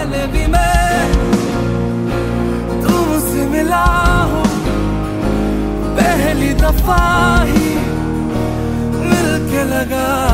पहले भी मैं तुमसे मिला हूँ, पहली दफा ही मिलके लगा